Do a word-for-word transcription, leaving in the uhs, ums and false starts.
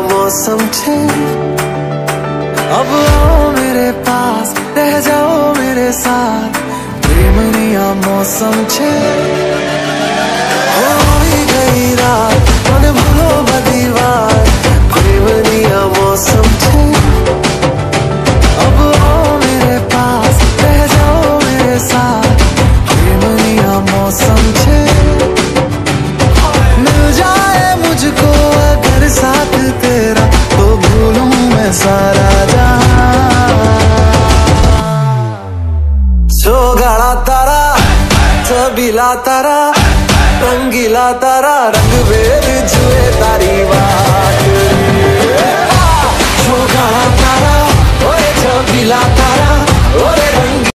मौसम छे अब आओ मेरे पास रह जाओ मेरे साथ प्रेमनिया मौसम छे हो गई रात मन भूलो बदी बात प्रेमनिया मौसम छे अब आओ मेरे पास रह जाओ मेरे साथ प्रेमनिया मौसम छे मिल जाए मुझको अगर साथ तेरा तो भूलूं मैं सारा गाड़ा तारा सबीला तारा रंगीला तारा रंग बेर जुए तारी बात जो गाड़ा तारा ओए सबीला तारा